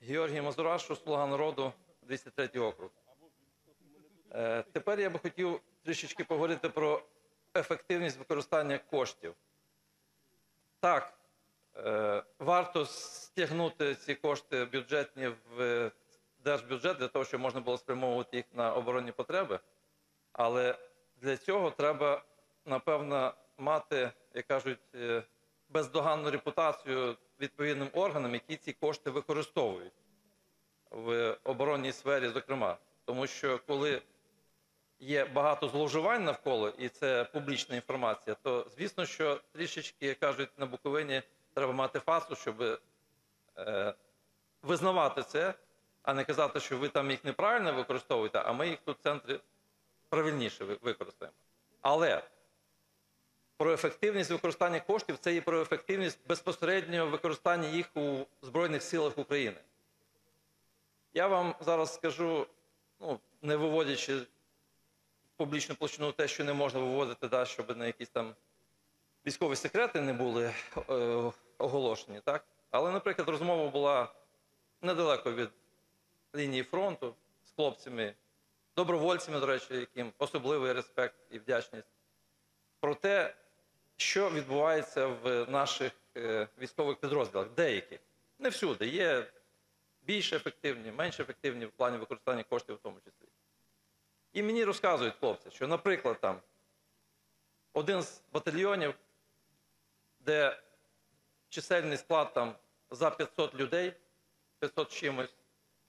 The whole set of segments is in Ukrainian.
Георгій Мазурашу, "Слуга народу", 203 округ. Тепер я би хотів трішечки поговорити про ефективність використання коштів. Так, варто стягнути ці кошти бюджетні в держбюджет для того, щоб можна було спрямовувати їх на оборонні потреби, але для цього треба, напевно, мати, як кажуть, бездоганну репутацію відповідним органам, які ці кошти використовують в оборонній сфері, зокрема. Тому що коли є багато зловживань навколо, і це публічна інформація, то, звісно, що трішечки, як кажуть на Буковині, треба мати фасу, щоб визнавати це, а не казати, що ви там їх неправильно використовуєте, а ми їх тут в центрі правильніше використаємо. Але про ефективність використання коштів – це і про ефективність безпосереднього використання їх у Збройних Силах України. Я вам зараз скажу, не виводячи в публічну площину те, що не можна виводити, щоб на якісь там військові секрети не були оголошені, так? Але, наприклад, розмова була недалеко від лінії фронту з хлопцями, добровольцями, до речі, яким особливий респект і вдячність, про те, що відбувається в наших військових підрозділах, деяких. Не всюди. Є більш ефективні, менш ефективні в плані використання коштів в тому числі. І мені розказують хлопці, що, наприклад, там один з батальйонів, де чисельний склад там за 500 людей, 500 з чимось,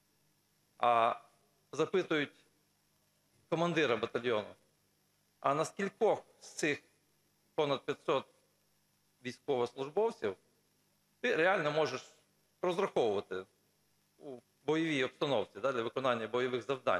а запитують командира батальйону, а на скількох з цих понад 500 військовослужбовців ти реально можеш розраховувати у бойовій обстановці для виконання бойових завдань.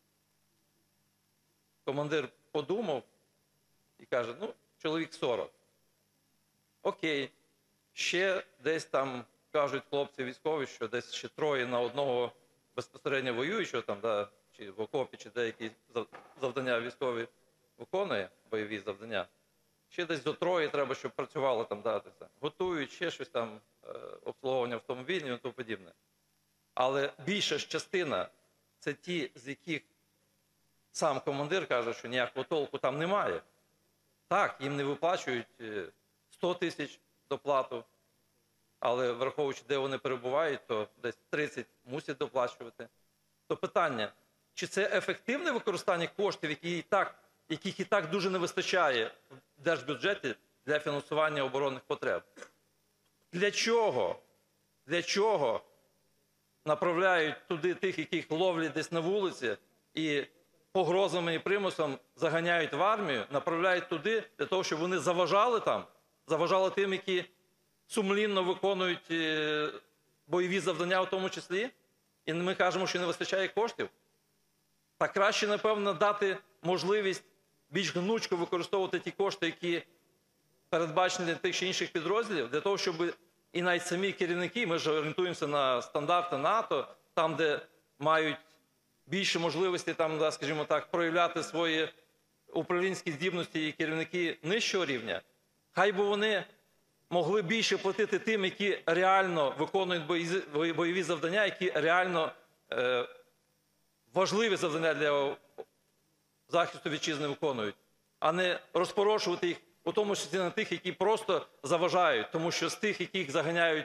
Командир подумав і каже, чоловік 40. Окей, ще десь там кажуть хлопці військові, що десь ще 3 на 1 безпосередньо воюючого, там, чи в окопі, чи деякі завдання військові виконує, бойові завдання. Ще десь до 3 треба, щоб працювало там, готують, ще щось там, обслуговування автомобілів і тому подібне. Але більша ж частина – це ті, з яких сам командир каже, що ніякого толку там немає. Так, їм не виплачують 100 тисяч доплату, але враховуючи, де вони перебувають, то десь 30 мусять доплачувати. То питання, чи це ефективне використання коштів, яких і так дуже не вистачає в держбюджеті для фінансування оборонних потреб? Для чого? Для чого направляють туди тих, яких ловлять десь на вулиці і погрозами і примусом заганяють в армію, направляють туди для того, щоб вони заважали там, заважали тим, які сумлінно виконують бойові завдання в тому числі? І ми кажемо, що не вистачає коштів? Та краще, напевно, дати можливість більш гнучко використовувати ті кошти, які передбачені для тих чи інших підрозділів, для того, щоб і навіть самі керівники, ми ж орієнтуємося на стандарти НАТО, там, де мають більше можливості, там, скажімо так, проявляти свої управлінські здібності і керівники нижчого рівня, хай би вони могли більше платити тим, які реально виконують бойові завдання, які реально важливі завдання для захисту вітчизни виконують, а не розпорошувати їх, у тому числі на тих, які просто заважають. Тому що з тих, яких заганяють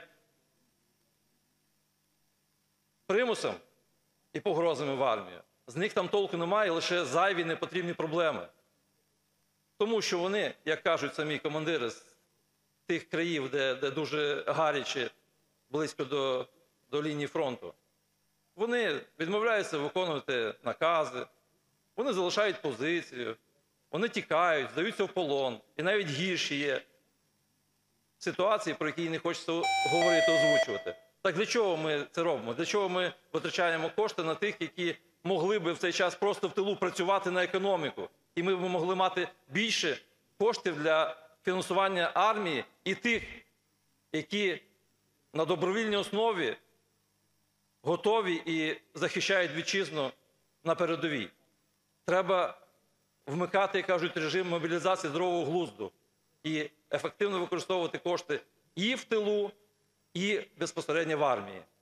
примусом і погрозами в армію, з них там толку немає, лише зайві непотрібні проблеми. Тому що вони, як кажуть самі командири з тих країв, де дуже гаряче, близько до лінії фронту, вони відмовляються виконувати накази, вони залишають позицію, вони тікають, здаються в полон. І навіть гірші є ситуації, про які не хочеться говорити, озвучувати. Так для чого ми це робимо? Для чого ми витрачаємо кошти на тих, які могли би в цей час просто в тилу працювати на економіку? І ми б могли мати більше коштів для фінансування армії і тих, які на добровільній основі готові і захищають вітчизну на передовій. Треба вмикати, як кажуть, режим мобілізації здорового глузду і ефективно використовувати кошти і в тилу, і безпосередньо в армії.